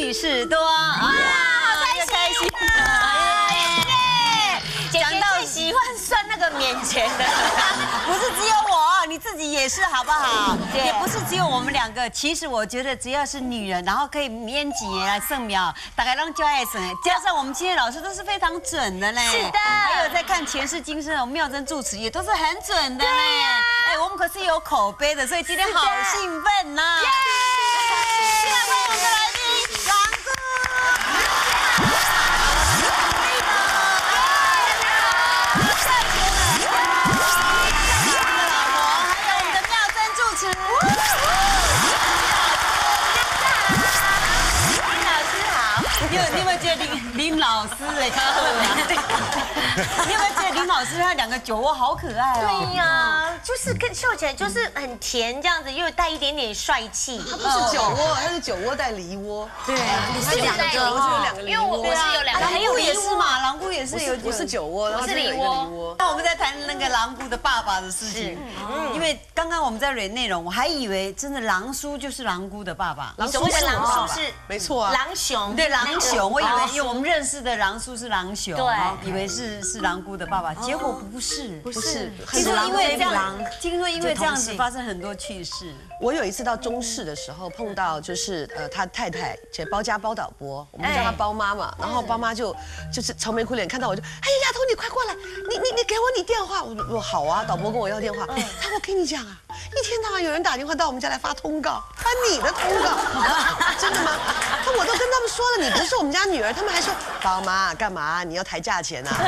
趣事多啊，好开心啊！ 姐姐最喜欢算那个免钱的， 不是只有我，你自己也是好不好？ 对也不是只有我们两个。其实我觉得只要是女人，然后可以免几年来算秒，大概让就爱省。加上我们今天老师都是非常准的嘞。 是的还有在看前世今生，我们妙真住持也都是很准的嘞。哎，我们可是有口碑的，所以今天好兴奋呐！现在欢迎我们的来宾郎姑。你有没有觉得林老师哎，他你有没有觉得林老师他两个酒窝好可爱哦？ 对呀，就是跟秀起来就是很甜这样子，又带一点点帅气。 它不是酒窝，它是酒窝带梨窝。 对， 你是两个，我是有两个梨窝。 因为我是有两个， 狼姑也是嘛，狼姑也是有， 不是酒窝，然后是梨窝。 那我们在谈那个狼姑的爸爸的事情，因为刚刚我们在蕊内容，我还以为真的狼叔就是狼姑的爸爸。 你所谓的狼叔是没错啊， 狼熊， 对狼熊，我以为因为我们认识的狼叔是狼熊， 对， 以为是狼姑的爸爸，结果不是， 不是。 听说因为这样，听说因为这样子发生很多趣事。 我有一次到中视的时候碰到，就是他太太且包家包导播，我们叫他包妈嘛，然后包妈就是愁眉苦脸看到我就，哎呀丫头你快过来，你给我你电话，我说好啊，导播跟我要电话，他说我跟你讲啊，一天到晚有人打电话到我们家来发通告，发你的通告，真的吗？可我都跟他们说了，你不是我们家女儿，他们还说包妈干嘛？你要抬价钱啊？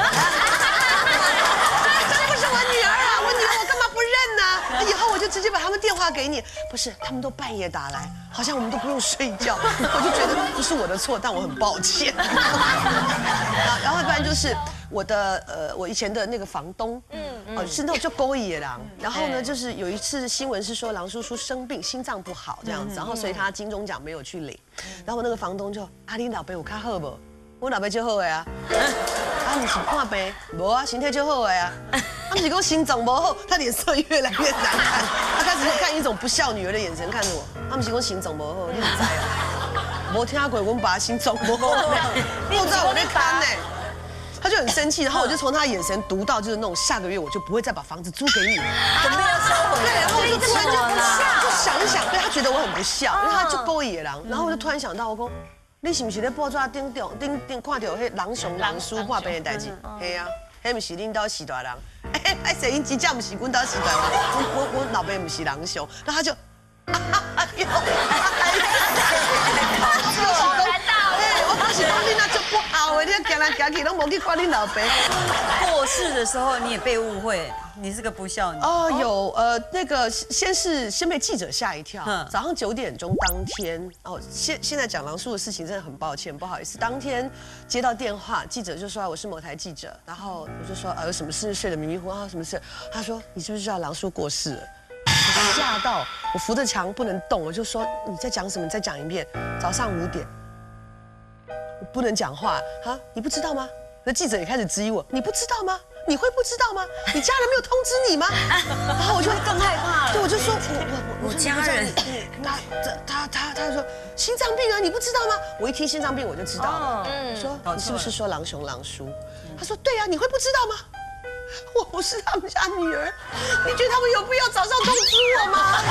这不是我女儿啊，我女儿我干嘛不认呢？以后我就直接把他们电话给你。不是，他们都半夜打来，好像我们都不用睡觉，我就觉得不是我的错，但我很抱歉。然后不然就是我以前的那个房东，是那种就勾野狼。然后呢，就是有一次新闻是说狼叔叔生病，心脏不好这样子，然后所以他金钟奖没有去领。然后那个房东就你老爸有较好不？我老爸就好的啊。你是看病？无啊，身体就好的啊。他们是讲心脏不好，他脸色越来越难看，他开始看一种不孝女儿的眼神看着我。他们是讲心脏不好，你唔知啊？没听过我爸心脏不好，不知道我在看呢。他就很生气，然后我就从他眼神读到，就是那种下个月我就不会再把房子租给你了， 准备要收回。 对，然后我就突然就想一想，对他觉得我很不孝，因为他就勾野狼，然后我就突然想到，我讲。你是不是在报纸顶看到迄狼熊狼叔看病的代志？嘿啊，迄不是恁家死大人。哎，谁因真正不是阮家死大人？我老爸不是狼熊，然后他就，我是讲你那就不好的，你行来行去拢无去管你老爸。 过世的时候你也被误会，你是个不孝女。 哦，有那个先被记者吓一跳，早上9点钟当天现在讲狼叔的事情真的很抱歉，不好意思，当天接到电话，记者就说我是某台记者，然后我就说有什么事睡得迷迷糊糊什么事，他说你是不是知道狼叔过世了？我吓到，我扶着墙不能动，我就说你在讲什么？你再讲一遍。早上5点，我不能讲话啊，你不知道吗？那记者也开始质疑我，你不知道吗？你会不知道吗？你家人没有通知你吗？然后我就更害怕了。对，我就说我家人，他说心脏病啊，你不知道吗？我一听心脏病我就知道了。说你是不是说狼熊狼叔？他说对啊，你会不知道吗？我不是他们家女儿，你觉得他们有必要早上通知我吗？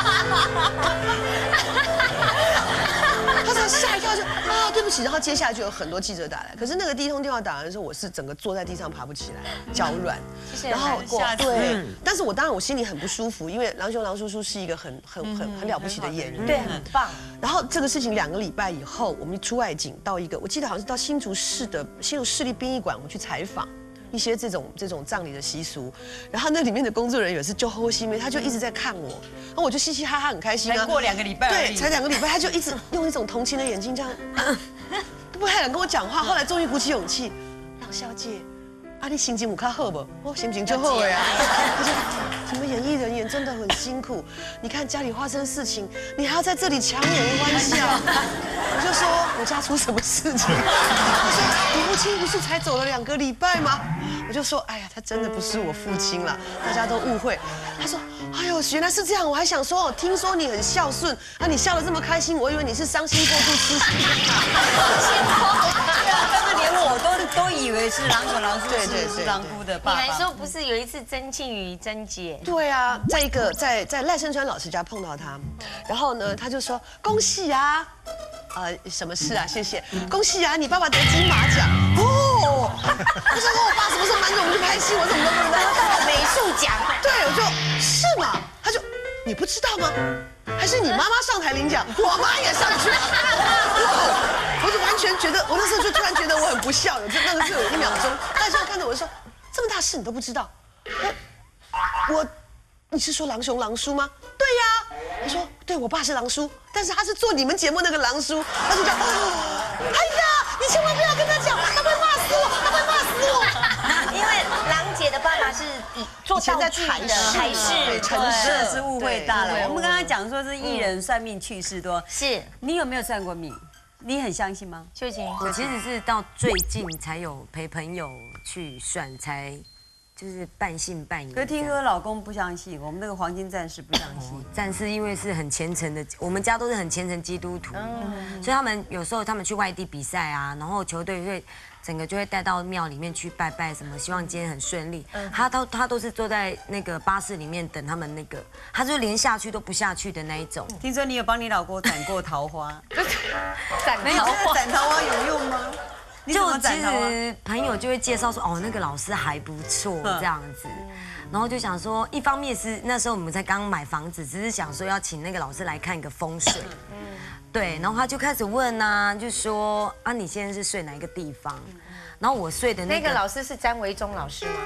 他才吓一跳，就对不起。然后接下来就有很多记者打来，可是那个第一通电话打来的时候，我是整个坐在地上爬不起来，脚软。然后对，但是我当然我心里很不舒服，因为狼熊狼叔叔是一个很了不起的演员， 对，很棒。 然后这个事情2个礼拜以后，我们出外景到一个，我记得好像是到新竹市立殡仪馆，我去采访。一些这种葬礼的习俗，然后那里面的工作人员是就后心妹，他就一直在看我，然后我就嘻嘻哈哈很开心啊。 才过2个礼拜， 对，才2个礼拜，他就一直用一种同情的眼睛这样，都不太敢跟我讲话。后来终于鼓起勇气，郎小姐，你心情有较好不？我心情就好呀。他说，什么演艺人演这真的很辛苦。你看家里发生事情，你还要在这里强颜欢笑。我就说我家出什么事情？他说你父亲不是才走了2个礼拜吗？我就说哎呀，他真的不是我父亲啦，大家都误会。他说哎呦，原来是这样，我还想说听说你很孝顺，啊你笑得这么开心，我以为你是伤心过度痴情。 但是连我都以为是郎总郎叔是郎姑的爸爸。 你还说不是有一次曾庆瑜曾姐？ 对啊，在赖声川老师家碰到他，然后呢他就说恭喜啊，什么事啊？谢谢，恭喜啊，你爸爸得金马奖哦。我想说我爸什么时候瞒着我们去拍戏，我怎么都不知道。 得到美术奖。 对，我就是嘛，他就你不知道吗？还是你妈妈上台领奖，我妈也上去。我就完全觉得，我那时候就突然觉得我很不孝，那个是有1秒钟，他就看着我说，这么大事你都不知道，你是说郎雄郎叔吗？对呀，我说对，我爸是郎叔，但是他是做你们节目那个郎叔，他就讲，哎呀，你千万不要跟他讲，他会骂死我，他会骂死我。 因为郎姐的爸爸是做道具的台式， 真的是误会大了。我们刚刚讲说是艺人算命去世多， 是你有没有算过命？你很相信吗？ 秀琴， 我其实是到最近才有陪朋友去算，才就是半信半疑。 可是听说老公不相信，我们那个黄金战士不相信。 战士因为是很虔诚的，我们家都是很虔诚基督徒，所以他们有时候他们去外地比赛啊，然后球队会整个就会带到庙里面去拜拜什么，希望今天很顺利。他都是坐在那个巴士里面等他们那个，他就连下去都不下去的那一种。 听说你有帮你老公斩过桃花， 斩没有斩桃花有用吗？ 就其实朋友就会介绍说，哦，那个老师还不错这样子，然后就想说，一方面是那时候我们才刚买房子，只是想说要请那个老师来看一个风水，对，然后他就开始问啊，就说啊，你现在是睡哪一个地方？然后我睡的那个老师是詹维忠老师吗？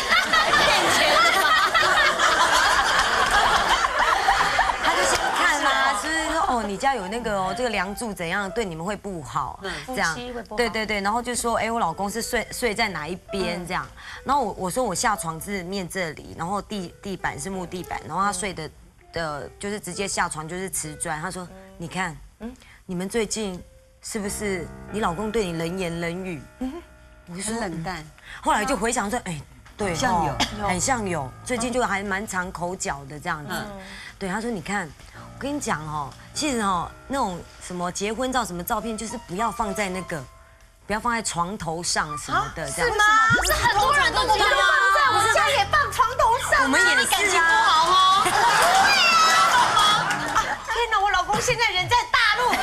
他就先看啦，就是说哦，你家有那个哦，这个梁柱怎样，对你们会不好，这样，对，然后就说哎，我老公是睡在哪一边这样，然后我说我下床是面这里，然后地板是木地板，然后他睡的就是直接下床就是瓷砖，他说你看，你们最近是不是你老公对你冷言冷语？我就说冷淡， 后来就回想说，哎，对， 像有， 很像有，最近就还蛮常口角的这样子。对，他说你看，我跟你讲哦，其实哦那种什么结婚照什么照片，就是不要放在不要放在床头上什么的，这样。 是吗？可是很多人都这样啊，我们家也放床头上。 我们也是啊。 好哦。天哪，我老公现在人在大陆。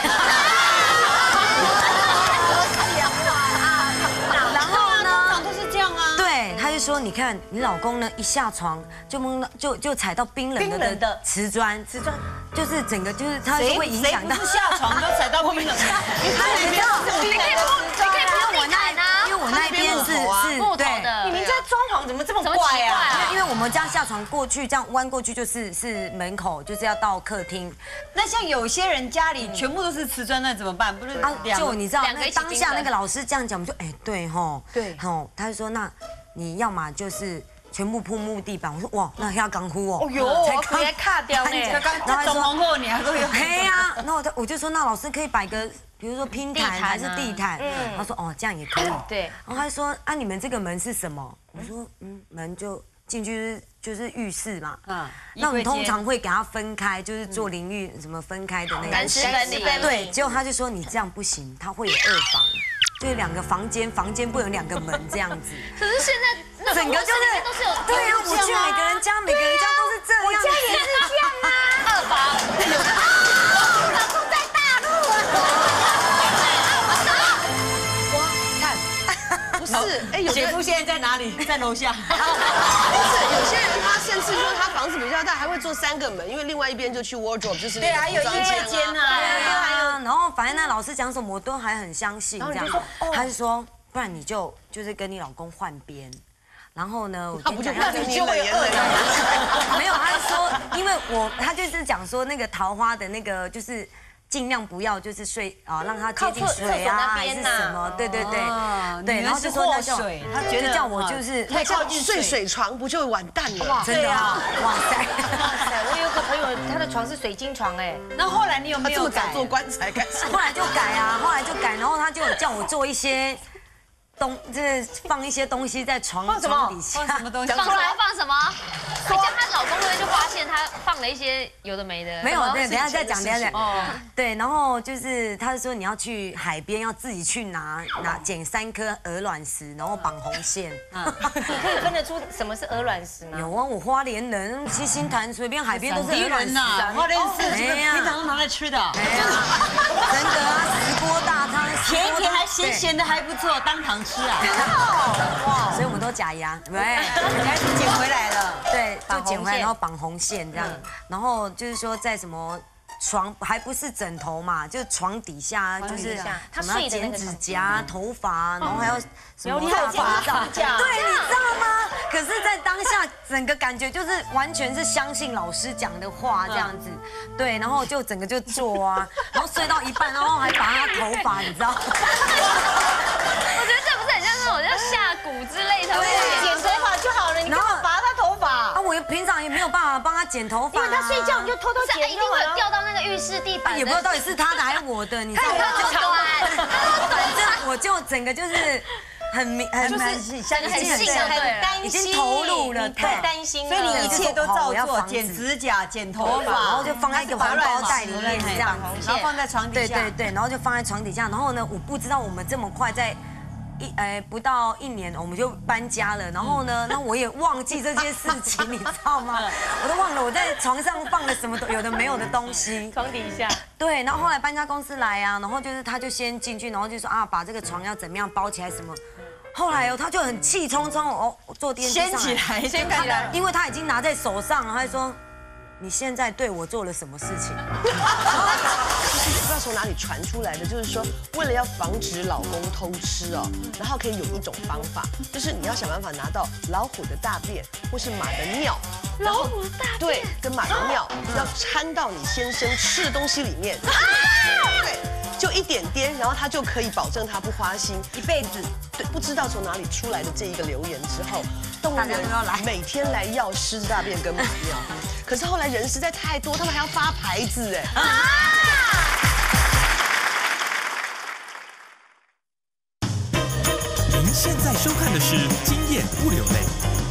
然后呢？ 都是这样啊。 对，他就说你看你老公呢一下床就踩到冰冷的瓷砖，就是整个就是他就会影响到。 谁不是下床都踩到冰冷的？ 你知道， 你可以不用因为我那边是木头的。你们家装潢怎么这么怪啊？ 因为我们家下床过去这样弯过去就是门口，就是要到客厅。 那像有些人家里全部都是瓷砖，那怎么办？不是就你知道，那当下那个老师这样讲，我们就哎对吼， 对吼，他就说那你要嘛就是全部铺木地板。我说哇，那要钢糊哦。 哦哟，我直接卡掉呢。 然后装潢后你还会有。 嘿呀，然后我就说那老师可以摆个。比如说拼毯还是地毯，他说哦这样也可以， 对， 然后他说啊你们这个门是什么？我说门就进去就是浴室嘛，那我们通常会给他分开，就是做淋浴什么分开的那个干湿分离， 对，结果他就说你这样不行，他会有2房，就是2个房间不能有2个门这样子。 可是现在整个就是都是有， 对啊，我去每个人家都是这样， 我家也是这样啊，2房，老公在大陆啊。 不是，哎， 姐夫现在在哪里？在楼下。 不是，有些人他甚至说他房子比较大，还会做3个门，因为另外一边就去 wardrobe， 就是对，还有衣柜间啊， 然后反正那老师讲什么我都还很相信这样。他就说，不然你就是跟你老公换边。然后呢， 他不就怕你就会没有，他是说，因为他就是讲说那个桃花的那个就是尽量不要就是睡啊，让他接近水啊，还是什么？对对对，对，然后就说那就他觉得叫我就是太靠近睡水床不就完蛋了？ 真的啊，哇塞！ 我有个朋友，他的床是水晶床哎。 那后来你有没有改？ 做棺材改？ 后来就改啊，后来就改，然后他就有叫我做一些。就是放一些东西在床底下， 放什么东西？ 讲出来放什么？这样她老公就发现她放了一些有的没的。 没有，对，等一下再讲，等一下讲。哦，对，然后就是他说你要去海边，要自己去拿捡3颗鹅卵石，然后绑红线。 你可以分得出什么是鹅卵石吗？ 有啊，我花莲人，七星潭随便海边都是鹅卵石呐。花莲是平常拿来吃的。 真的啊，石锅大汤， 甜甜还咸咸的还不错，当堂。吃啊！ 哇，所以我们都假牙，对， 开始捡回来了。 对，就捡回来，然后绑红线这样，然后就是说在什么床还不是枕头嘛，就床底下就是什么要剪指甲、头发，然后还要什么发夹，对，你知道吗？可是，在当下整个感觉就是完全是相信老师讲的话这样子，对，然后就整个就做啊，然后睡到一半，然后还拔他头发，你知道？ 我觉得这不是很像那种要下蛊之类的， 剪头发就好了，你干嘛拔他头发？ 啊，我平常也没有办法帮他剪头发， 因为他睡觉你就偷偷剪，一定会掉到那个浴室地板， 也不知道到底是他的还是我的，你知道吗？反正我就整个就是很已经投入了， 太担心了， 所以你一切都照做，剪指甲、剪头发， 然后就放在一个环保袋里面这样， 然后放在床底下， 对对对，然后就放在床底下，然后呢，我不知道我们这么快在。不到1年我们就搬家了，然后呢，那我也忘记这件事情，你知道吗？我都忘了我在床上放了什么有的没有的东西， 床底下。 对，然后后来搬家公司来啊，然后就是他就先进去，然后就说啊，把这个床要怎么样包起来什么。后来他就很气冲冲坐电梯上来，先起来， 因为他已经拿在手上，他就说。你现在对我做了什么事情？ 不知道从哪里传出来的，就是说，为了要防止老公偷吃哦，然后可以有一种方法，就是你要想办法拿到老虎的大便或是马的尿， 老虎的大便对，跟马的尿要掺到你先生吃的东西里面，对，就一点点，然后他就可以保证他不花心一辈子。 对，不知道从哪里出来的这一个留言之后，动物人每天来要狮子大便跟马尿。可是后来人实在太多，他们还要发牌子哎。 您现在收看的是《经验不流泪》。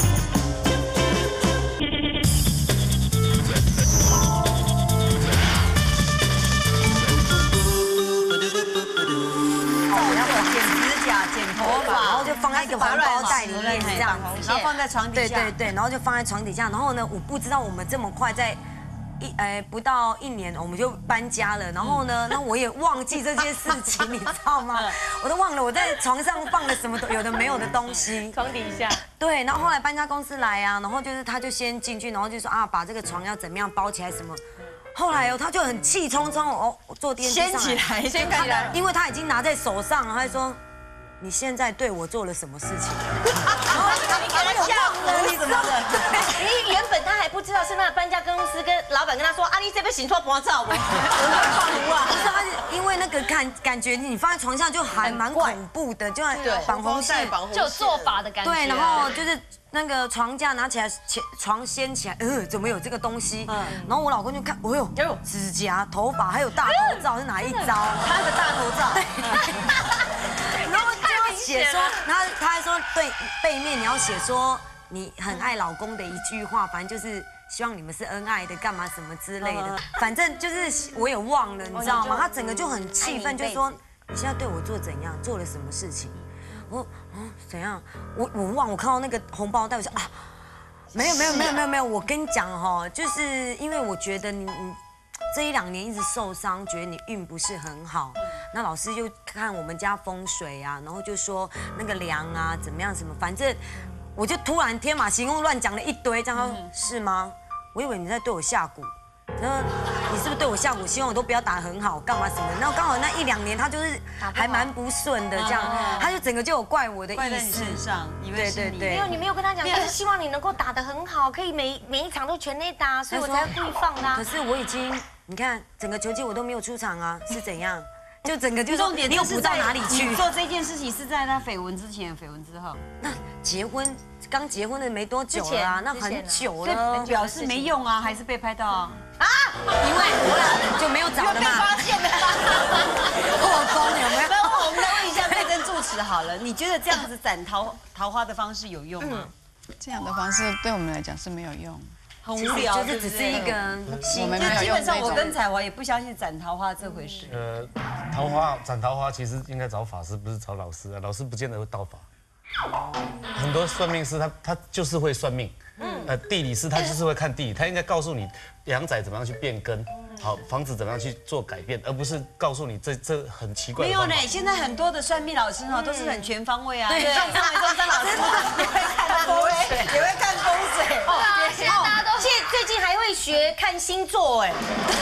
剪头发， 然后就放在一个环保袋里面这样， 然后放在床底下。 对对对，然后就放在床底下。然后呢，我不知道我们这么快在不到1年我们就搬家了。然后呢，那我也忘记这件事情，你知道吗？我都忘了我在床上放了什么有的没有的东西。 床底下。 对，然后后来搬家公司来啊，然后就是他就先进去，然后就说啊，把这个床要怎么样包起来什么。后来他就很气冲冲坐电梯上来， 先起来， 因为他已经拿在手上，他就说。你现在对我做了什么事情？ 你给他吓唬你怎么了？ 你原本他还不知道是那个搬家公司跟老板跟他说啊，你这边行错搬走，我放无啊！不是他，因为那个感觉你放在床上就还蛮恐怖的，就绑红线， 就有做法的感觉。 对，然后就是那个床架拿起来，床掀起来，怎么有这个东西？然后我老公就看，哦呦，指甲、头发还有大头照是哪一招？ 他的大头照。 然后就写说，他还说对背面你要写说你很爱老公的一句话，反正就是希望你们是恩爱的，干嘛什么之类的，反正就是我也忘了，你知道吗？他整个就很气愤，就说你现在对我做怎样，做了什么事情？我怎样？我忘，我看到那个红包袋，我说啊，没有，我跟你讲哈，就是因为我觉得你这1、2年一直受伤，觉得你运不是很好。那老师就看我们家风水啊，然后就说那个梁啊怎么样什么，反正我就突然天马行空乱讲了一堆，这样是吗？我以为你在对我下蛊，然后你是不是对我下蛊？希望我都不要打很好，干嘛什么？然后刚好那1、2年他就是还蛮不顺的，这样他就整个就有怪我的意思。 怪在你身上，以为是你。 没有，你没有跟他讲，就是希望你能够打得很好，可以每一场都全垒打，所以我才故意放的。 可是我已经你看整个球季我都没有出场啊，是怎样？就整个就是重点你有补到哪里去？ 做这件事情是在他绯闻之前，绯闻之后， 那刚结婚的没多久啦，那很久了， 表示没用啊，还是被拍到啊？ 因为我就没有找的嘛。 发现了， 破功有没有？ 那我们来问一下佩珍住持好了，你觉得这样子斩桃花的方式有用吗？ 这样的方式对我们来讲是没有用， 很无聊， 就是只是一个我们没有基本上用这种。 我跟彩华也不相信斩桃花这回事。 斩桃花其实应该找法师，不是找老师啊。老师不见得会道法。很多算命师他就是会算命，地理师他就是会看地理，他应该告诉你阳宅怎么样去变更，好房子怎么样去做改变，而不是告诉你这很奇怪的方法。 没有呢，现在很多的算命老师哈都是很全方位啊， 对像中山老师也会看风水，也会看风水。 对啊，现在大家都最近还会学看星座哎，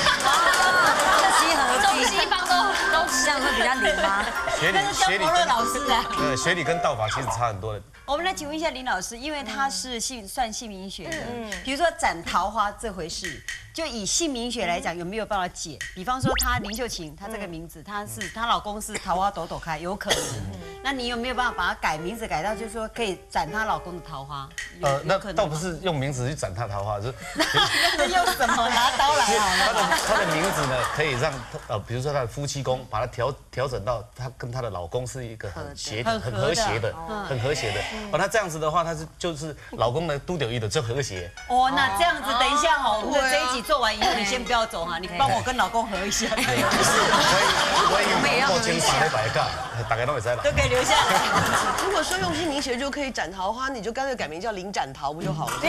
中西方都这样会比较灵吗？ 那是江伯乐老师啊。 学理跟道法其实差很多的。 我们来请问一下林老师，因为他是算姓名学的，比如说斩桃花这回事，就以姓名学来讲，有没有办法解？比方说她林秀琴，她这个名字，她老公是桃花朵朵开，有可能。那你有没有办法把她改名字改到，就是说可以斩她老公的桃花？ 那倒不是用名字去斩她桃花，就是那用什么拿刀来好了？ 她的名字呢，可以让比如说她的夫妻宫，把它调整到她跟她的老公是一个很和谐的。那这样子的话，她就是老公呢都有一的就和谐。 哦，那这样子，等一下哈，我们的这一集做完以后，你先不要走哈，你帮我跟老公和一下。 我们也要和一下。大概都会在了， 都可以留下来。 如果说用姓名学就可以斩桃花，你就干脆改名叫林斩桃不就好了？ 对，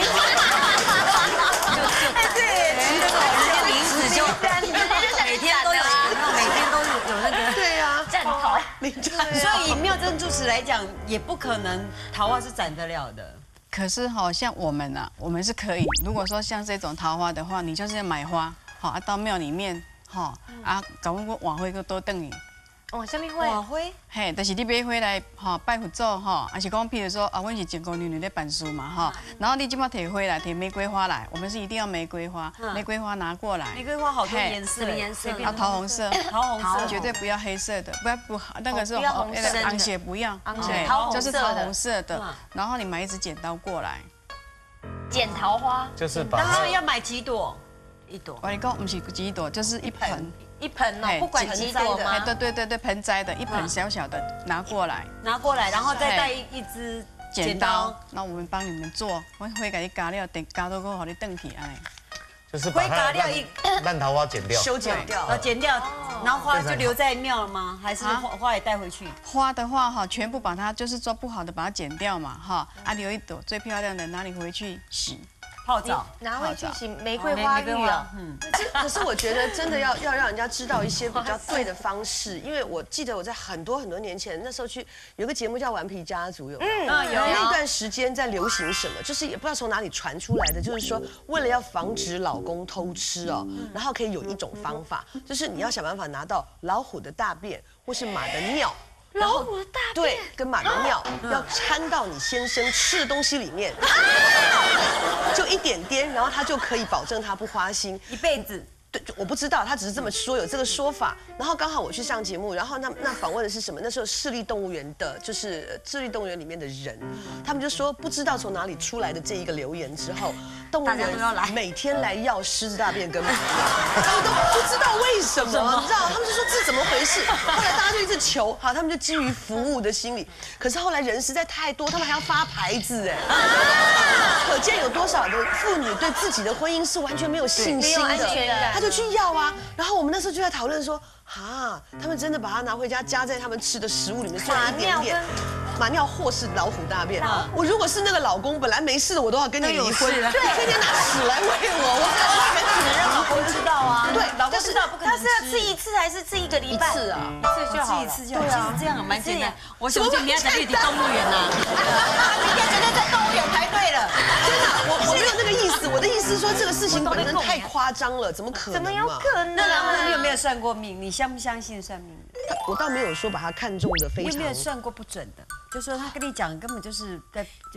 名字就每天都有那个。 对呀， 斩桃。 所以以妙真住持来讲，也不可能桃花是斩得了的。 可是好像我们啊，我们是可以。如果说像这种桃花的话，你就是要买花，好到庙里面，好搞个晚会个多等你。 哦，下面会晚会， 嘿，就是你买回来拜佛祖还是讲譬如说阮是前姑娘在办事嘛然后你今麦摕回来，摕玫瑰花来，我们是一定要玫瑰花，玫瑰花拿过来， 玫瑰花好多颜色， 什么颜色？ 桃红色， 桃红色， 绝对不要黑色的，不那个是昂血不要， 对， 就是桃红色的，然后你买一支剪刀过来， 剪桃花， 就是把然后要买几朵？ 一朵。 我跟你讲，不是几朵，就是一盆。 一盆哦，不管几朵吗？ 对，盆栽的一盆小小的拿过来， 然后再带一支剪刀， 那我们帮你们做，我会给你加料，加到过好你炖起来。 就是把它烂桃花剪掉， 修剪掉， 剪掉，然后花就留在庙了吗？还是花也带回去？ 花的话全部把它就是做不好的把它剪掉嘛留一朵最漂亮的拿你回去洗。 泡澡拿回去洗玫瑰花浴啊， 可是我觉得真的要让人家知道一些比较对的方式，因为我记得我在很多年前那时候有个节目叫《顽皮家族》，有那段时间在流行什么，就是也不知道从哪里传出来的，就是说为了要防止老公偷吃然后可以有一种方法，就是你要想办法拿到老虎的大便或是马的尿。 老虎的大便对，跟马的尿要掺到你先生吃的东西里面，就一点点，然后他就可以保证他不花心一辈子。 对，我不知道，他只是这么说，有这个说法。然后刚好我去上节目，然后那访问的是什么？那时候市立动物园的，就是市立动物园里面的人，他们就说不知道从哪里出来的这一个留言之后，动物园每天来要狮子大便跟马尿，他们都不知道为什么，你知道？他们就说这怎么回事？后来大家就一直求，好，他们就基于服务的心理。可是后来人实在太多，他们还要发牌子可见有多少的妇女对自己的婚姻是完全没有信心的， 没有安全感。 他就去要啊，然后我们那时候就在讨论说，他们真的把它拿回家加在他们吃的食物里面，算一点点。马尿或是老虎大便，我如果是那个老公，本来没事的，我都要跟你离婚，对，天天拿屎来喂我只能让老公知道啊， 对， 老公知道不可能他是要吃一次还是吃一个礼拜？ 一次啊， 一次就好了， 一次就好。其实这样蛮简单。我想去明天在绿地动物园啊，明天绝对在动物园排队了。 真的，我没有那个意思，我的意思是说这个事情本身太夸张了，怎么可能？ 怎么有可能？ 那你有没有算过命？你相不相信算命的？ 我倒没有说把它看中的非常。 有没有算过不准的？就说他跟你讲根本就是在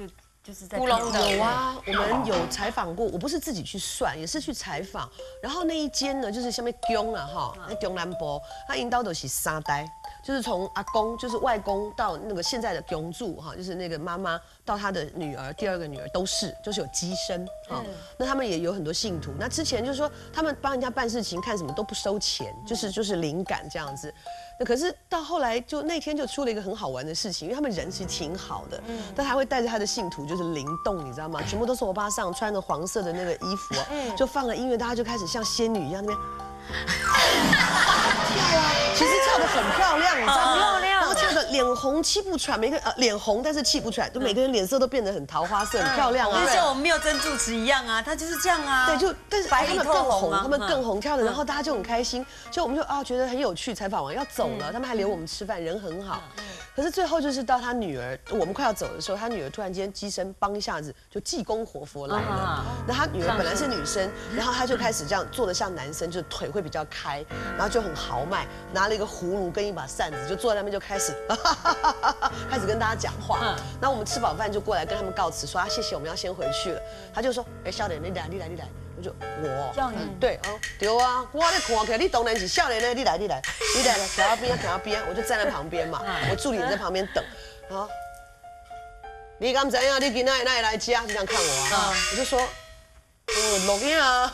就是在咕隆的有啊，我们有采访过，我不是自己去算，也是去采访。然后那一间呢，就是下面宫啊哈，那中南部，他引导的是三代，就是从阿公，就是外公到那个现在的宫主哈，就是那个妈妈到他的女儿，第2个女儿都是，就是有机身啊。那他们也有很多信徒。那之前就是说，他们帮人家办事情，看什么都不收钱，就是灵感这样子。那可是到后来，就那天就出了一个很好玩的事情，因为他们人其实挺好的，但他会带着他的信徒就是灵动，你知道吗？全部都是欧巴桑，穿着黄色的那个衣服啊，就放了音乐，大家就开始像仙女一样那边跳啊，其实跳得很漂亮，你知道吗？ 漂亮， 然后跳得脸红气不喘，每个脸红但是气不喘，就每个人脸色都变得很桃花色，很漂亮啊。 就像我们妙真主持一样啊，他就是这样啊。 对，但是白里他们更红， 透红啊他们更红跳的，然后大家就很开心，就我们就觉得很有趣。采访完要走了，他们还留我们吃饭，人很好。可是最后就是到他女儿，我们快要走的时候，他女儿突然间机身帮一下子就济公活佛来了。那他女儿本来是女生，然后他就开始这样做的像男生，就腿会比较开，然后就很豪迈，拿了一个葫芦跟一把扇子，就坐在那边就开始开始跟大家讲话。那我们吃饱饭就过来跟他们告辞，说谢谢，我们要先回去了。他就说少年你来。我就我叫你对对啊，我咧看起来你当然是少年的，你来，站到边，我就站在旁边嘛，我助理也在旁边等，然后你敢知影你今仔哪会来吃？就这样看我啊，我就说录影啊，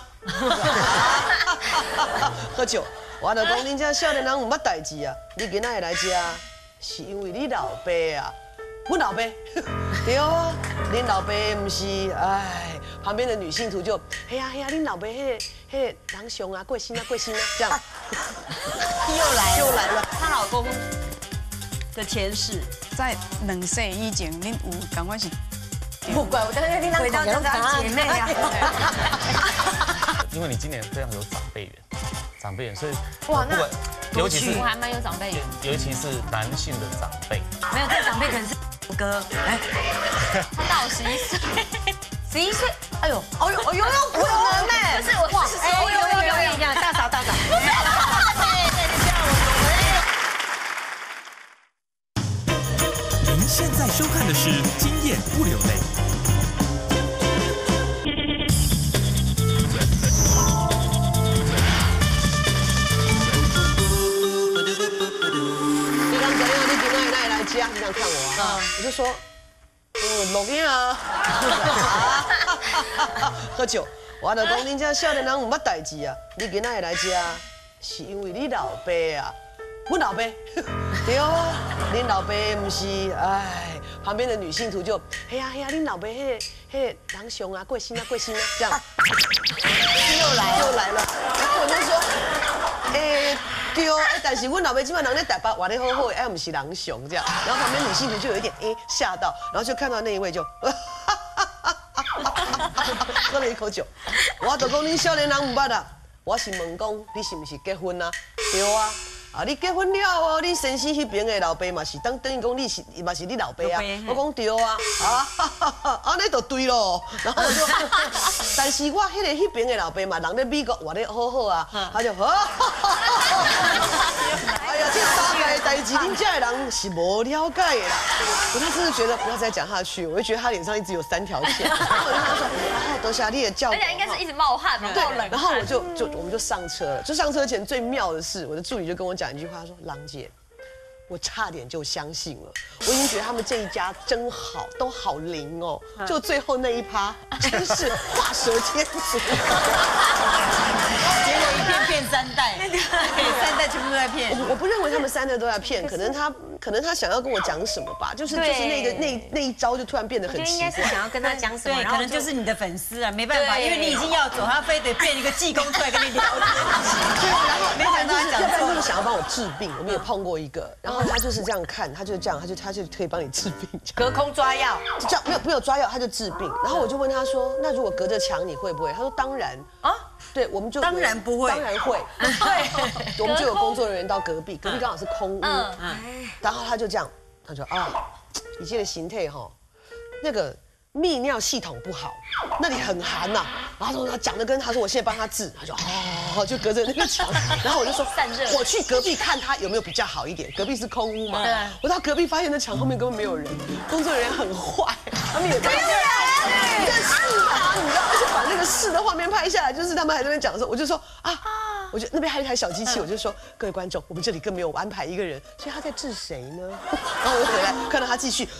喝酒，我就讲恁这少年人有捌代志啊，你今仔会来吃，是因为你老爸啊。我老爸，对啊，恁老爸不是哎，旁边的女信徒就，嘿呀，恁老爸迄个人上啊，过身啊，这样，又来了， 她老公的前世， 在2岁以前，恁有感觉是？ 不怪我，但是你回到这当姐妹啊。 因为你今年非常有长辈缘，所以哇，那尤其是我还蛮有长辈缘， 尤其是男性的长辈， 没有，这个长辈可能是哥，哎， 他大我11岁，11岁，哎呦， 有可能呢， 不是我40岁，有，大嫂，对， 您现在收看的是《经验物流类》。 这样看我啊，我就说，录影啊，喝酒，我就讲恁这少年人有捌代志啊，你今仔会来吃，是因为你老爸啊，我老爸，对啊，恁老爸不是哎，旁边的女信徒就，嘿呀，恁老爸迄个人上啊，过身啊，这样，又来了，然后我就说，对哦，但是阮老爸今晚人在台北活得好好的，不是人熊这样。然后旁边女性就有一点吓到，然后就看到那一位就，喝了一口酒。我就讲恁少年人唔捌啊，我是问讲你是不是结婚啊？对啊。你结婚了哦，你先生迄边的老爸嘛是等于讲你是嘛是你老爸啊？我讲对啊，安尼就对咯。然后我就，但是我迄边的老爸嘛，人在美国活得好好啊，他就哎呀，这大概代志，恁这的人是无了解的啦。我当时觉得不要再讲下去，我就觉得他脸上一直有3条线。然后我就跟他说，德霞你也叫， 而且应该是一直冒汗嘛，冒冷。 然后我们就上车了。就上车前最妙的是，我的助理就跟我讲一句话，说：“郎姐，我差点就相信了，我已经觉得他们这一家真好，都好灵哦。就最后那一趴，真是画蛇添足。 结果一骗3代，3代全部都在骗。 我不认为他们3代都在骗，可能他想要跟我讲什么吧，就是那一招就突然变得很奇怪。 应该是想要跟他讲什么， 对，可能就是你的粉丝啊，没办法，因为你已经要走，他非得变一个济公出来跟你聊天。 对，然后没想到他讲要不然就是想要帮我治病，我们也碰过一个，然后他就是这样看，他就这样，他就可以帮你治病， 隔空抓药， 就这样没有抓药他就治病。然后我就问他说，那如果隔着墙你会不会？他说当然啊，对，我们就当然不会， 当然会，对，我们就有工作人员到隔壁刚好是空屋，然后他就这样，他说啊，以前的形态哈，那个泌尿系统不好，那里很寒呐。然后他讲的跟他说我现在帮他治，他就就隔着那个墙，然后我就说我去隔壁看他有没有比较好一点，隔壁是空屋嘛。我到隔壁发现那墙后面根本没有人，工作人员很坏，他们也在试他，你知道，而且把那个试的画面拍下来，就是他们还在那边讲的时候，我就说我觉得那边还有一台小机器，我就说各位观众，我们这里更没有安排一个人，所以他在治谁呢？然后我就回来看到他继续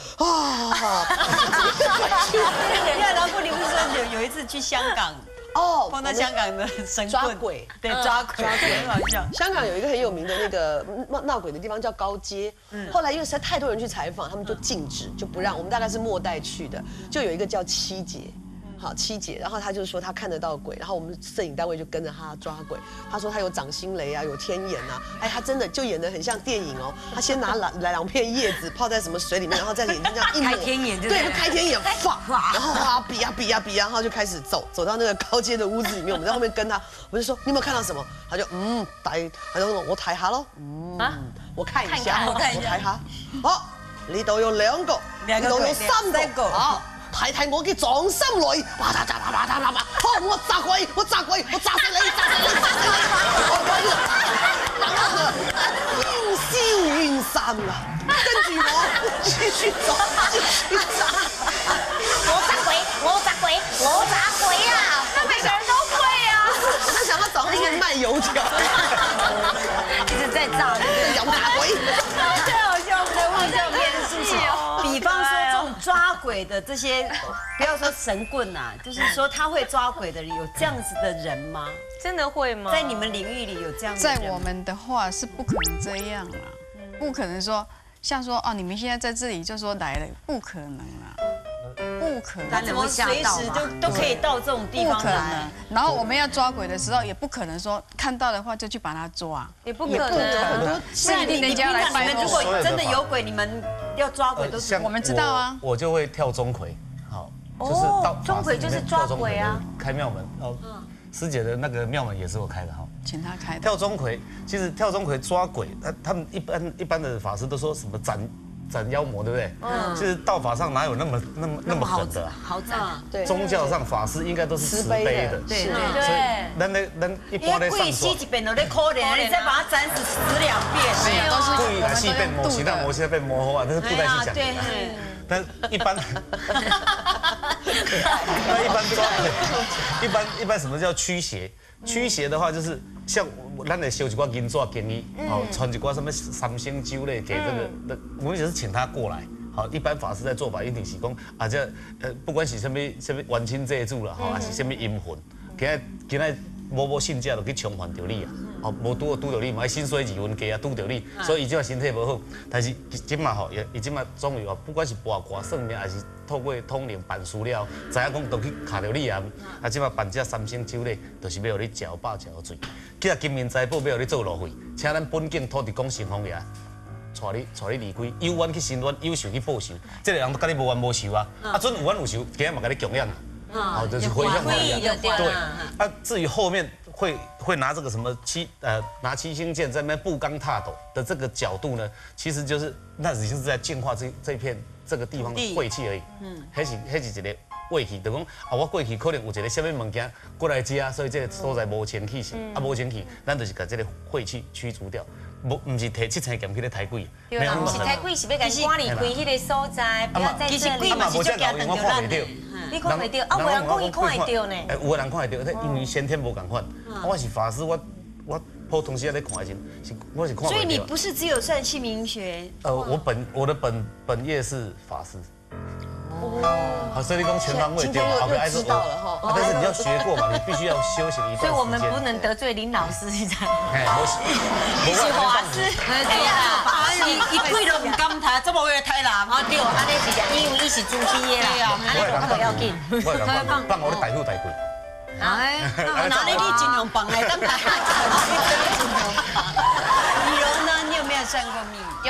然后你不是说有一次去香港碰到香港的神棍抓鬼， 对，抓鬼很好笑。 香港有一个很有名的那个闹鬼的地方叫高街，后来因为实在太多人去采访，他们就禁止，就不让。我们大概是末代去的，就有一个叫七姐。七姐，然后他就说他看得到鬼，然后我们摄影单位就跟着他抓鬼。他说他有掌心雷啊，有天眼啊，他真的就演得很像电影哦。他先拿两片叶子泡在什么水里面，然后在眼睛这样一抹， 开天眼， 对，开天眼，然后比呀，然后就开始走到那个高阶的屋子里面，我们在后面跟他，我就说你有没有看到什么？他就他就说我睇下咯，我看一下，我睇下，呢度有2個，呢度有3個，睇我嘅掌心雷，我炸鬼，我炸死你，煙消雲散啦，跟住我繼續走， 我炸鬼啊！那每个人都会啊。 我在想他早上是卖油条， 一直在炸， 油炸鬼。 太好笑，我们在问这边的事情。比方说这种抓鬼的这些，不要说神棍呐，就是说他会抓鬼的人，有这样子的人吗？ 真的会吗？ 在你们领域里有这样的人？ 在我们的话是不可能这样啦，不可能说像说你们现在在这里就说来了，不可能啦。不可能， 他怎么随时都可以到这种地方来？ 然后我们要抓鬼的时候，也不可能说看到的话就去把它抓， 也不可能。 不然人家来拜你们如果真的有鬼，你们要抓鬼都是我们知道啊。 我就会跳钟馗，好，就是到钟馗就是抓鬼啊， 开庙门哦。师姐的那个庙门也是我开的哈， 请他开的。 跳钟馗，其实跳钟馗抓鬼，他们一般的法师都说什么斩妖魔，对不对？其实道法上哪有那么狠的？ 好斩， 对。 宗教上法师应该都是慈悲的， 对。 所以咱一般在上死一遍都在可怜，你再把他斩死2遍， 没有，都是故意来戏变魔，其他魔现在被魔化，这是布袋戏讲的。但一般，一般什么叫驱邪？驱邪的话就是像咱得修一挂银纸建议，传一挂什么3星灸类给这个，我们只是请他过来。好，一般法师在做法一定是讲这不管是什么冤亲债主啦，还是什么阴魂，今仔无信假就去冲犯着你啊！无拄到你嘛，心衰二分加啊，拄到你，所以伊即马身体无好，但是即马伊即马总有不管是卜卦算命，还是透过通灵办事了，知影讲都去卡着你啊！即马办这3星酒咧，就是要你食饱食醉，今日金银财宝要你做路费，请咱本境土地公神方爷带你离开，有冤去伸冤，有仇去报仇，这个人都跟你无冤无仇啊！准有冤有仇，今日嘛跟你供养啊！就是回向对。至于后面会拿这个什么拿7星剑在那边步罡踏斗的这个角度呢，其实就是那已经是在净化这片这个地方的晦气而已。那是一个晦气，就讲我过去可能有一个什么物件过来吃，所以这个所在无清气性，无清气，咱就是把这个晦气驱除掉。唔是摕7层剑去咧抬鬼， 对啦，不是抬鬼是要甲赶离开迄个所在，不要在这里。 其实鬼嘛是叫惊我看袂到， 你看袂到，有人讲伊看会到呢。 有个人看会到，因为先天无共款。我是法师，我普通时咧看的时，我是看不到。 所以你不是只有算姓名学？ 我的本业是法师。好，所以你讲全方位对嘛？ 好，知道了哈。 但是你要学过嘛，你必须要修行一段时间。 所以我们不能得罪林老师，你知道吗？ 你是法师， 哎呀，伊鬼都唔敢抬，怎么会抬人？ 对，安尼是因为伊是主毕业啦，安尼讲都要紧。 放我的大富大贵。 哎，哪里你金融帮来当？你有呢？你有没有算过命？ 有啊，其实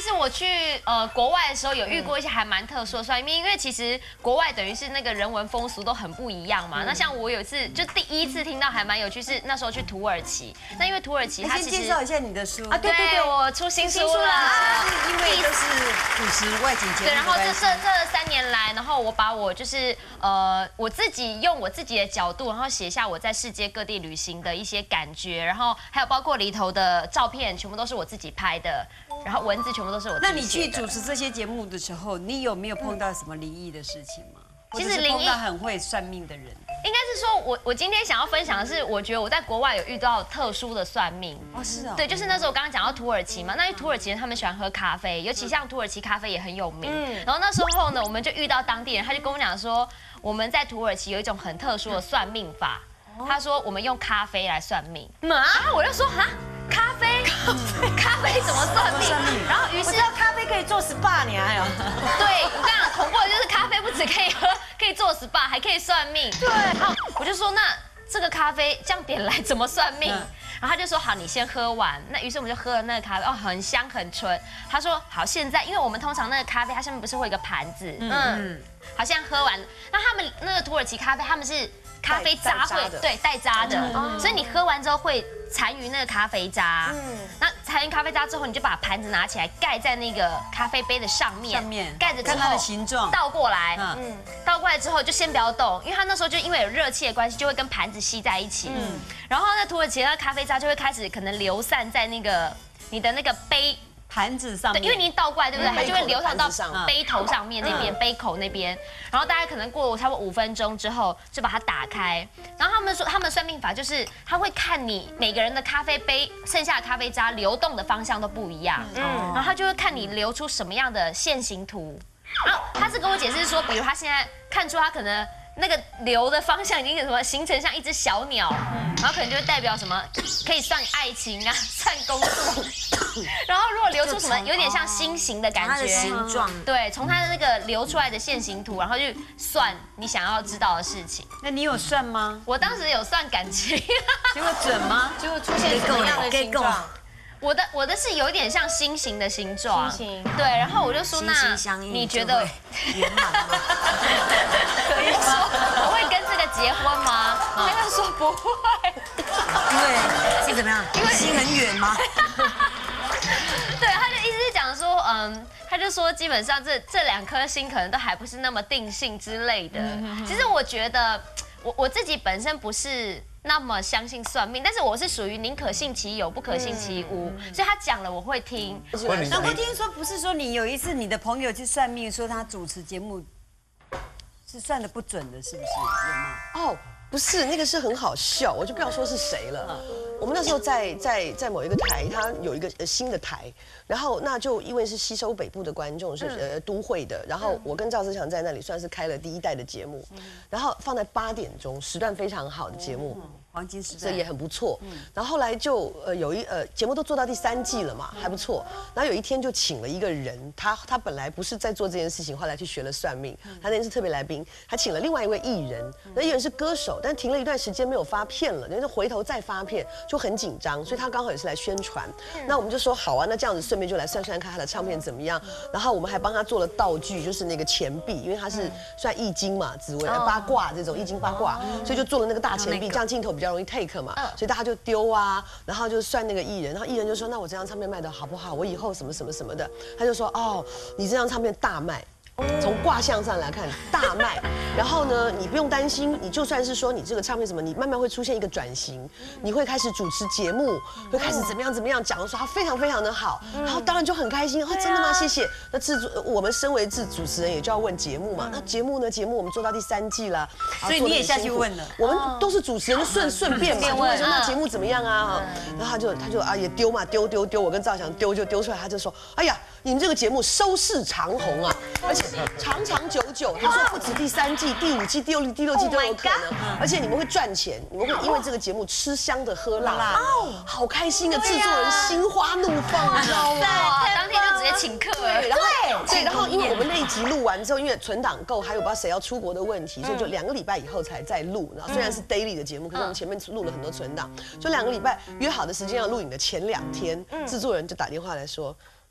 实我去国外的时候有遇过一些还蛮特殊的算命，因为其实国外等于是那个人文风俗都很不一样嘛。那像我有一次就第一次听到还蛮有趣，是那时候去土耳其。那因为土耳其它其实先介绍一下你的书啊，对，我出新书了， 因为都是主持外景节目。 对，然后这3年来，然后我把我就是我自己用我自己的角度，然后写下我在世界各地旅行的一些感觉，然后还有包括里头的照片，全部都是我自己拍的，然后文字全部都是我自己写的。 那你去主持这些节目的时候，你有没有碰到什么灵异的事情吗？ 其实灵异碰到很会算命的人， 应该是说我今天想要分享的是，我觉得我在国外有遇到特殊的算命。 哦，是啊， 对，就是那时候我刚刚讲到土耳其嘛，那因为土耳其人他们喜欢喝咖啡，尤其像土耳其咖啡也很有名。然后那时候呢，我们就遇到当地人，他就跟我讲说，我们在土耳其有一种很特殊的算命法。他说我们用咖啡来算命，然后我就说哈，咖啡怎么算命？然后于是咖啡可以做 SPA 呢，还有。 对，我跟你讲，恐怖的就是咖啡不止可以喝，可以做 SPA， 还可以算命。对，然后我就说那这个咖啡这样点来怎么算命？然后他就说好，你先喝完。那于是我们就喝了那个咖啡，哦，很香很纯。他说好，现在因为我们通常那个咖啡它下面不是会有一个盘子，好，现在喝完。那他们那个土耳其咖啡，他们是咖啡渣会对带渣的，所以你喝完之后会残余那个咖啡渣。那残余咖啡渣之后，你就把盘子拿起来盖在那个咖啡杯的上面，盖着之后看它的形状， 倒过来，倒过来之后就先不要动，因为它那时候就因为有热气的关系，就会跟盘子吸在一起。然后那土耳其的咖啡渣就会开始可能流散在那个你的那个杯。 盘子上面， 对，因为你倒过来，对不对？它就会流淌到杯头上面那边，杯口那边。然后大概可能过差不多5分钟之后，就把它打开。然后他们说，他们算命法就是他会看你每个人的咖啡杯剩下的咖啡渣流动的方向都不一样，然后他就会看你流出什么样的线形图。然后他是跟我解释说，比如他现在看出他可能。那个流的方向已经什么形成像一只小鸟，然后可能就会代表什么可以算爱情啊，算工作。然后如果流出什么有点像心形的感觉， 它的形状， 对，从它的那个流出来的线形图，然后去算你想要知道的事情。 那你有算吗？ 我当时有算感情， 结果准吗？ 结果出现什么样的形状？ 我的是有点像心形的形状，对，然后我就说那你觉得圆满吗？ 我说我会跟这个结婚吗？他就说不会， 因为是怎么样？因为心很远吗？ 对，他就意思是讲说，他就说基本上这2颗星可能都还不是那么定性之类的。其实我觉得我自己本身不是。那么相信算命，但是我是属于宁可信其有，不可信其无，所以他讲了我会听。 那我听说不是说你有一次你的朋友去算命，说他主持节目是算的不准的，是不是？有吗？ 哦，不是，那个是很好笑，我就不要说是谁了。我们那时候在某一个台，它有一个新的台，然后那就因为是吸收北部的观众，是都会的，然后我跟赵自强在那里算是开了第1代的节目，然后放在8点钟，时段非常好的节目。 黄金时代， 这也很不错。然后后来就有节目都做到第3季了嘛，还不错。然后有一天就请了一个人，他本来不是在做这件事情，后来去学了算命。他那天是特别来宾，他请了另外一位艺人，那艺人是歌手，但停了一段时间没有发片了，然后回头再发片就很紧张，所以他刚好也是来宣传。那我们就说好啊，那这样子顺便就来算算看他的唱片怎么样。然后我们还帮他做了道具，就是那个钱币，因为他是算易经嘛，紫微八卦这种易经八卦，所以就做了那个大钱币，这样镜头比较容易 take 嘛，所以大家就丢啊，然后就算那个艺人，然后艺人就说，那我这张唱片卖的好不好？我以后什么什么什么的，他就说，哦，你这张唱片大卖。从卦象上来看，大卖。然后呢，你不用担心，你就算是说你这个唱片什么，你慢慢会出现一个转型，你会开始主持节目，会开始怎么样讲的说他非常非常的好，然后当然就很开心，真的吗？谢谢。那我们身为主持人也就要问节目嘛，那节目呢？节目我们做到第3季了， 所以你也下去问了， 我们都是主持人，顺便嘛，就问说那节目怎么样啊？然后他就啊也丢嘛，丢，我跟赵翔丢就丢出来，他就说，哎呀，你们这个节目收视长红啊，而且长长久久，他说不止第3季、第5季、第6季、第6季都有可能，而且你们会赚钱，你们会因为这个节目吃香的喝辣，好开心的，制作人心花怒放，你知道吗？ 当天就直接请客， 对，然后因为我们那一集录完之后，因为存档够，还有不知道谁要出国的问题，所以就2个礼拜以后才再录。然后虽然是 daily 的节目，可是我们前面录了很多存档，就2个礼拜约好的时间要录影的前2天，制作人就打电话来说。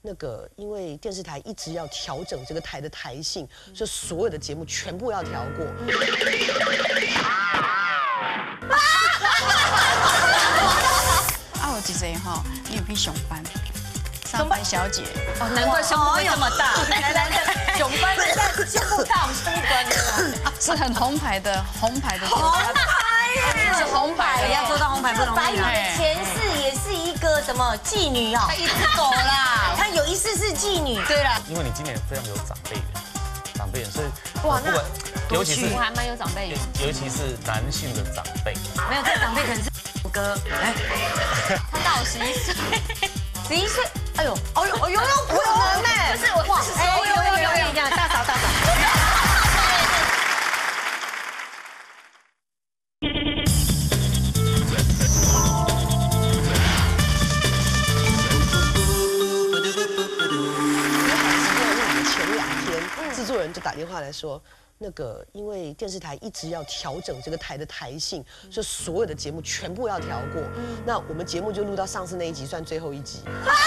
那个因为电视台一直要调整这个台的台性，所以所有的节目全部要调过。 有一个吼，你有去上班，上班小姐。 哦，难怪胸部会这么大。来，上班在胸部大，我们什么关系啊？ 是很红牌的。 红牌耶！ 是红牌， 要做到红牌不容易。 白宇的前世也是一个什么妓女哦，一只狗啦，她有一世是妓女。对啦， 因为你今年非常有长辈缘，所以哇，不管尤其是我还蛮有长辈缘， 尤其是男性的长辈， 没有这个长辈可能是我哥， 他大我11岁 11岁，哎呦， 不可能呢！ 不是我， 有，这样大嫂。 制作人就打电话来说，那个因为电视台一直要调整这个台的台性，所以所有的节目全部要调过。那我们节目就录到上次那一集算最后一集。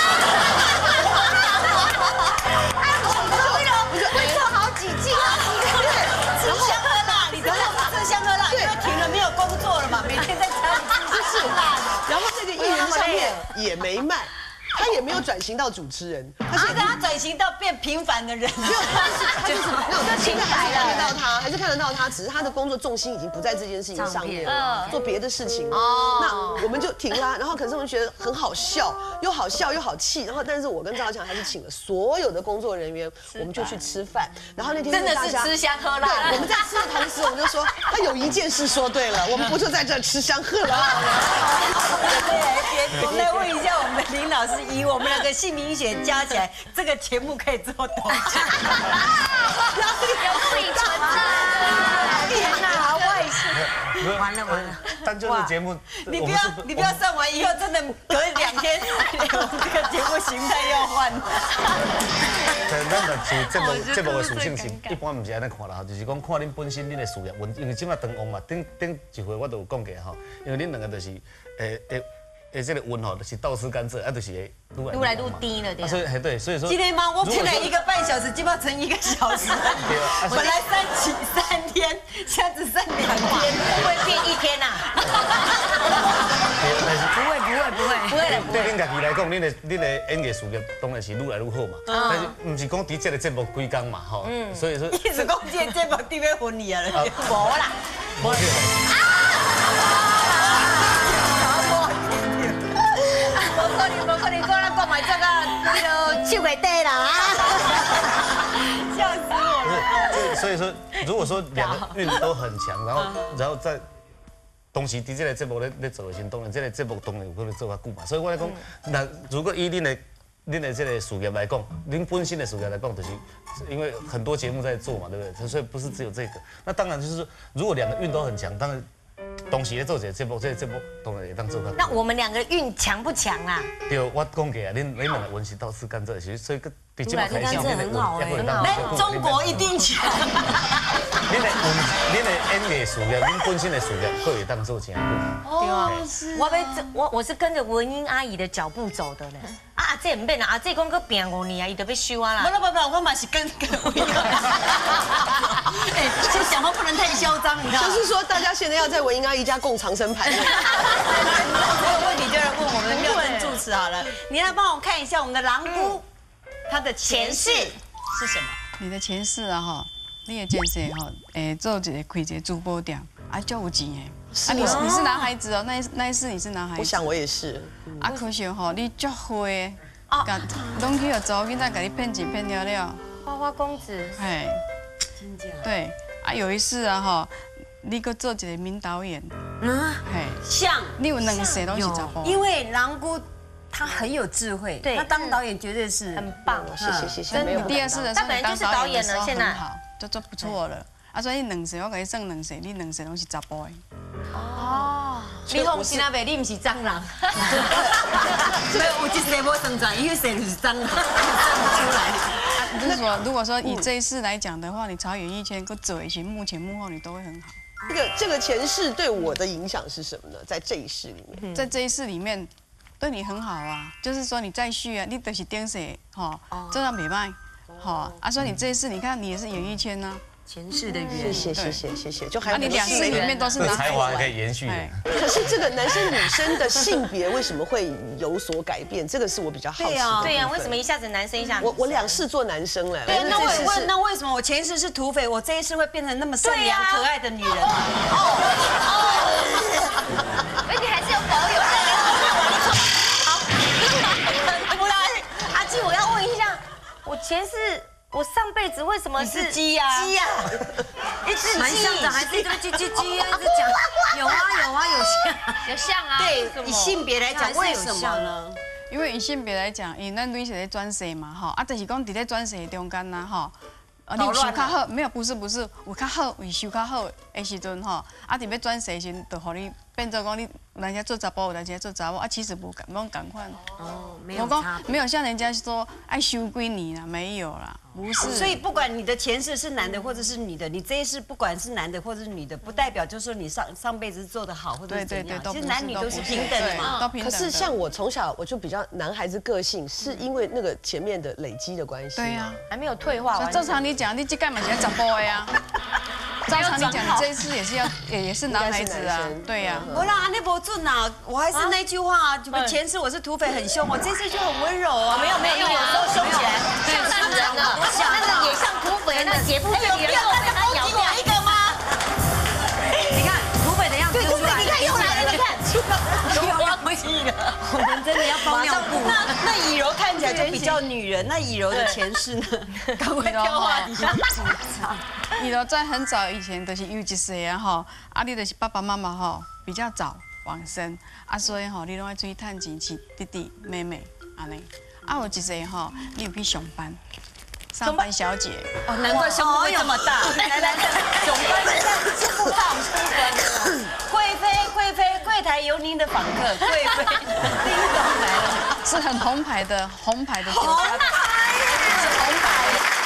会做好几季啊！ 吃香喝辣，你知道吃香喝辣，因为停了没有工作了嘛，每天在家里吃是辣的。 然后这个艺人上面也没卖。他也没有转型到主持人， 他转型到变平凡的人， 没有，他就是那现在还是看得到他，还是看得到他，只是他的工作重心已经不在这件事情上面了，做别的事情。那我们就停了，然后可是我们觉得很好笑，又好笑又好气，然后但是我跟赵小强还是请了所有的工作人员，我们就去吃饭，然后那天真的是吃香喝辣。 对，我们在吃的同时，我们就说他有一件事说对了，我们不就在这吃香喝辣吗？ 我们来问一下我们的林老师。以我们两个姓名学加起来，这个节目可以做多久？ 有录影存的， 天哪，好外星！ 完了。 但就是节目， 你不要上完以后真的隔2天，我们这个节目形态要换。 咱就节目的属性是一般唔是安尼看啦，就是讲看恁本身恁的事业运，因为即马长旺嘛，顶一回我都有讲过吼，因为恁两个就是这个运吼，就是倒吃甘蔗，啊，就是会愈来愈低了， 对，所以说。 今天吗？我本来1个半小时，基本上成1个小时。本来3天，现在只剩2天， 会不会变1天呐？ 不会了。 对恁家己来讲，恁的演艺事业当然是愈来愈好嘛。但是唔是讲伫这个节目几工嘛，吼。所以说。 一直讲这个节目伫要分你啊！ 无啦。无可能，咱讲埋这个那个手袂底啦啊！ 笑死我了。 所以说，如果说两个运都很强，然后在同时伫这个节目咧做的时候，当然这个节目当然有可能做较久嘛。所以我来讲，那如果以恁的这个事业来讲，您本身的事业来讲，就是因为很多节目在做嘛，对不对？所以不是只有这个。那当然就是说，如果两个运都很强，当然。同时咧做一个节目，这个节目当然会当做较。 那我们2个运强不强啊？ 对，我讲过啊，恁两个运是倒吃甘蔗，所以个比节目开心， 很好哎， 那中国一定强。 恁的演艺事业，恁本身的事业，可以当做真好。 对啊，我是跟着文英阿姨的脚步走的呢。啊，这唔变啦，这讲个拼5年啊，伊就要休啊啦。 不，我嘛是跟文英。哎，就讲话不能太嚣张，你知道吗？ 就是说，大家现在要在文英阿姨家供长生牌。 没有问题就来问我们妙珍主持好了，你来帮我看一下我们的狼姑，她的前世是什么？ 你的前世啊哈，你的前世哈，做一个开一个珠宝店，啊，就有钱的。啊，你是男孩子哦，那一世你是男孩子。 我想我也是。 啊，可惜吼，你足会，拢去做囡仔，甲你骗钱骗了了。 花公子。 嘿。 真假？ 对，啊，有一次啊哈，你搁做一个名导演。嘿。 像。 你有2世都是查甫。 因为狼姑她很有智慧， 对， 她当导演绝对是很棒。 谢谢。 你第2世的时候， 他本来就是导演了，现在好，就做不错了。啊，所以2世我给你算2世，你2世拢是查甫的。 哦，你放心啊，袂，你唔是蟑螂。 没有，我一世无生转，因为谁是蟑螂，生不出来。 如果说以这一世来讲的话，你朝演艺圈搁走一些，幕前幕后你都会很好。 这个前世对我的影响是什么呢？在这一世里面， 在这一世里面， 对你很好啊，就是说你再续啊，你都是顶谁哈，这样没卖，好啊，所以你这一次你看你也是演艺圈呢。 前世的缘， 谢谢，就还有你2世里面都是男才华可以延续的。 可是这个男生女生的性别为什么会有所改变？这个是我比较好奇的。 对呀，为什么一下子男生一下？ 我2世做男生了。 对，那为什么我前一世是土匪，我这一世会变成那么善良可爱的女人？ 而且还是有保有善良。 好，不然阿基，我要问一下，我前世。我上辈子为什么是鸡呀？ 鸡呀，一只蛮像的，还是一直鸡，一直讲，有像啊。 对，以性别来讲，为什么呢？ 因为以性别来讲，因咱女是咧转世嘛，吼，啊，就是讲伫咧转世中间呐，吼，你有修较好，没有，不是，有较好，有修较好的时阵吼，啊，伫要转世时，就互你变做讲你人家做查甫，人家做查某，啊，其实无同款。 哦，没有差别。 没有像人家说爱修几年啦，没有啦。不是， 所以不管你的前世是男的或者是女的，你这一世不管是男的或者是女的，不代表就是说你上辈子做得好或者是怎样。其实男女都是平等的嘛， 都平等。 可是像我从小我就比较男孩子个性，是因为那个前面的累积的关系。 对呀， 还没有退化完。 正常你讲，你这干嘛是查甫的呀？照常你讲，你这一次也是男孩子啊，对呀。 不啦，那不准啊！我还是那句话啊，前世我是土匪很凶，我这次就很温柔啊。 没有，有时候凶起来像商人啊，那个也像土匪，那劫富济贫，然后把他咬掉一个吗？ 你看土匪的样子， 对，你看又来了，你看， 又要回去了，我们真的要包尿布。 那以柔看起来就比较女人，那以柔的前世呢？赶快跳话题。 以柔在很早以前就是有一世啊吼，啊你就是爸爸妈妈吼比较早往生，啊所以吼你拢爱出去趁钱饲弟弟妹妹安尼，啊有一世吼你有去上班小姐， 哦难怪胸部会这么大，来， 上班现在胸部大，我们出关了。 贵妃，柜台有您的访客，贵妃，叮咚来了， 是很红牌的酒家的，是红牌。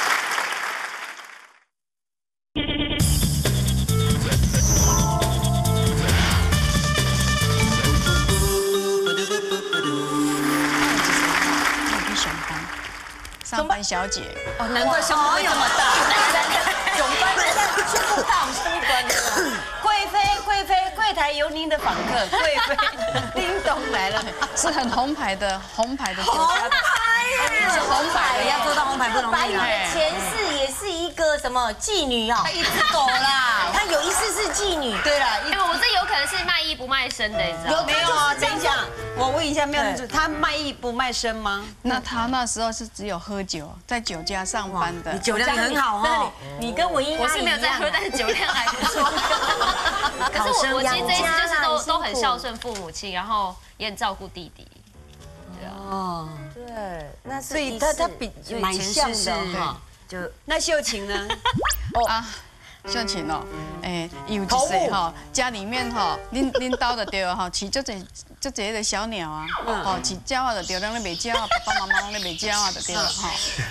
上班小姐， 哦，难怪胸部会这么大。 上班现在胸部大，我们出关了。 贵妃，柜台有您的访客，贵妃，叮咚来了， 是很红牌的酒家的， 是红牌， 要做到红牌不容易。 白宇的前世也是一个什么妓女哦， 一只狗啦， 她有一世是妓女。 对啦， 我这有可能是卖艺不卖身的，你知道吗？ 没有啊？等一下，我问一下妙女主，她卖艺不卖身吗？ 那她那时候是只有喝酒，在酒家上班的。 你酒量也很好哦。 你跟文英我是没有在喝，但是酒量还不错。可是我其实这一次就是都很孝顺父母亲，然后也很照顾弟弟。对啊。 哦， 对，那是所以她比蛮像的哈。就那秀琴呢？ 啊，秀琴哦，有一世哈，家里面哈，恁兜就对哈，饲足一个小鸟啊，吼，饲鸟啊就对，咱咧卖鸟啊，爸爸妈妈拢咧卖鸟啊就对了哈。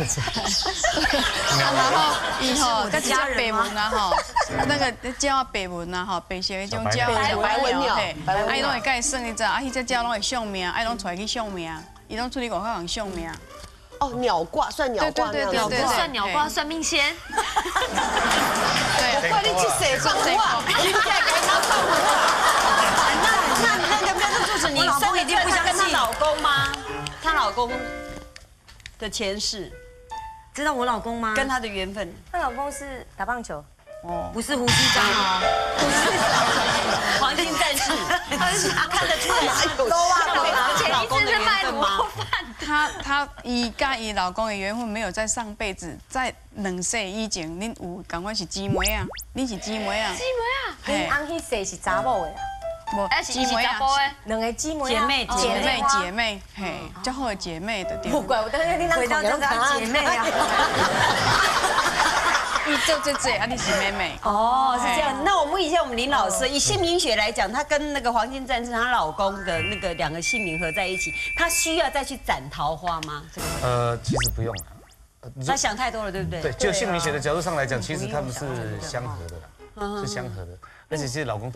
然后伊吼，甲一只白文啊吼，那个鸟啊白文啊吼，白色迄种鸟， 白文鸟， 啊伊拢会甲伊算，你知道，啊迄只鸟拢会相命，啊伊拢出来去相命，伊拢出去外口人相命。 哦，鸟卦算鸟卦那样子， 算鸟卦算命仙。 对， 我怪你去写脏话， 你再给她放话。那个妙女主持，你生了一定不相信她老公吗？她老公的前世， 知道我老公吗？ 跟她的缘分。 她老公是打棒球。 哦，不是胡须章哦， 不是黄金战士，看得出来有前一次是卖卤肉饭。 她甲伊老公的缘分没有在上辈子，在2世以前，恁有感觉是姊妹啊？恁是姊妹啊？ 姊妹啊？ 恁翁迄世是查某的啦。 无姊妹啊 ，2个姊妹姐妹，嘿，较好的姐妹的对。 不怪我，但是你回到这个姐妹啊。 伊做这啊，你是妹妹哦，是这样。那我问一下我们林老师，以姓名学来讲，她跟那个黄金战士她老公的那个2个姓名合在一起，她需要再去斩桃花吗？ 其实不用了。 她想太多了，对不对？ 对，就姓名学的角度上来讲，其实他们是相合的啦，是相合的。而且其实老公对你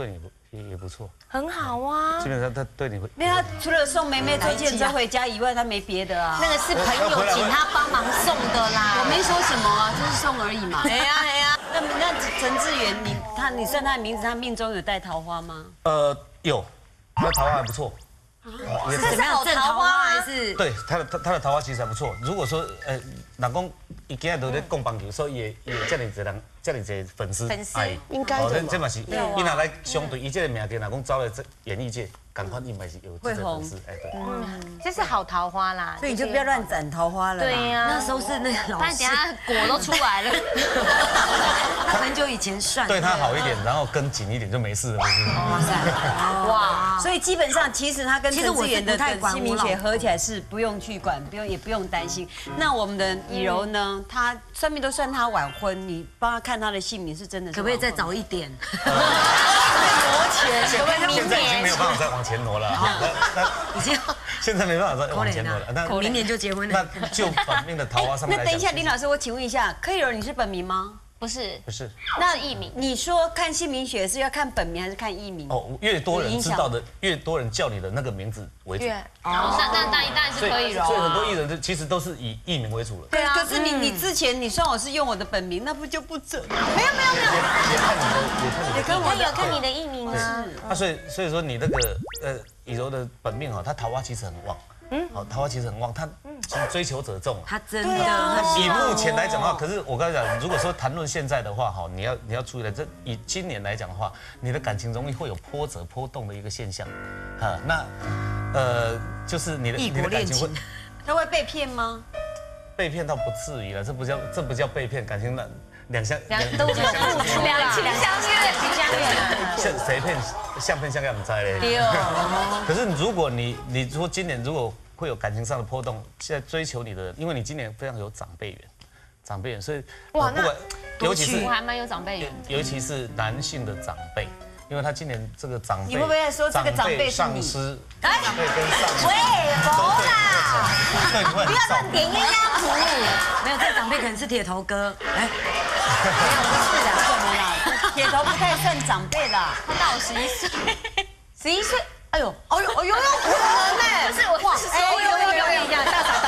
也不错， 很好啊。 基本上他对你会。 因为他除了送妹妹坐计程车回家以外，他没别的啊。 那个是朋友请他帮忙送的啦。 我没说什么啊，就是送而已嘛。 哎呀， 那陈志远，你算他的名字，他命中有带桃花吗？ 有，他桃花还不错。 这是好桃花还是？ 对，他的桃花其实还不错。如果说人讲伊今日都在讲棒球，所以也这么多人，这么多粉丝， 应该的嘛。 这嘛是，伊若来相对，伊这个名字若讲走来演艺界，赶快应该是有这个粉丝，对。 这是好桃花啦， 所以你就不要乱斩桃花了。 对呀， 那时候是那个老师， 不然等下果都出来了。 很久以前算对他好一点，然后跟紧一点就没事了，不是？ 哇塞， 哇！所以基本上，其实他跟陈志远的姓名学合起来是不用去管，也不用担心。那我们的以柔呢？他算命都算他晚婚，你帮他看他的姓名是真的。 可不可以再早一点？ 挪钱， 现在已经没有办法再往前挪了， 已经现在没办法再往前挪了。 那明年就结婚了。 那就本命的桃花上面来讲。 那等一下，林老师，我请问一下，柯以柔你是本名吗？ 不是， 不是， 那是艺名。 你说看姓名学是要看本名还是看艺名？ 哦，越多人知道的，越多人叫你的那个名字为主。 哦，那当然是可以柔。 所以很多艺人其实都是以艺名为主了。 对啊。可是你之前你算我是用我的本名，那不就不准？没有。 也看你的艺名啊。 啊，所以说你那个以柔的本命哈，他桃花其实很旺。好，桃花其实很旺，他其实追求者众。 他真的， 以目前来讲的话，可是我刚才讲，如果说谈论现在的话，哈，你要注意了，这以今年来讲的话，你的感情容易会有波折波动的一个现象，那就是你的感情会， 他会被骗吗？ 被骗倒不至于了，这不叫被骗，感情两相都有付出， 两情相悦， 谁骗相骗相爱不在嘞。可是如果你说今年如果会有感情上的波动，现在追求你的，因为你今年非常有长辈缘，所以哇， 不管尤其是我还蛮有长辈缘， 尤其是男性的长辈，因为他今年这个长辈， 你会不会说这个长辈是你？ 上司，长辈跟上司， 喂，佛啦， 对，你会不要乱点鸳鸯谱。 没有，这个长辈可能是铁头哥，哎， 不是的，怎么啦？铁头不太算长辈啦， 他大我11岁 ，11岁，哎呦，有可能呢。 不是我，有一样，大嫂，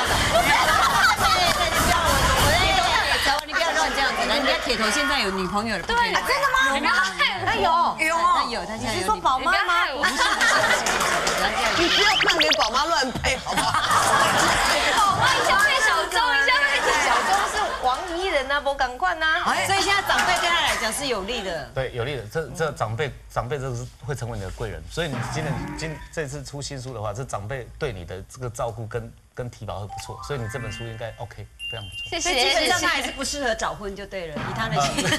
你不要乱这样子，人家铁头现在有女朋友了，对， 真的吗？ 你不要害我， 他现在有， 你是说宝妈吗？ 不是， 你不要让连宝妈乱配，好不好？ 宝妈以前配小钟，小钟是王艺人啊，不赶快呐。 所以现在长辈对他来讲是有利的。 对，有利的。这长辈这个是会成为你的贵人，所以你这次出新书的话，这长辈对你的这个照顾跟提拔会不错，所以你这本书应该 OK， 非常不错。 谢所以基本上他还是不适合早婚就对了，以他的性格。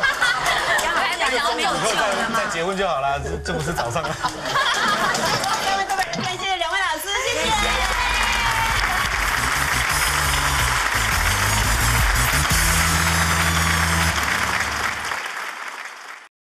以后再结婚就好了，这不是早上了。 感谢两位老师，谢谢。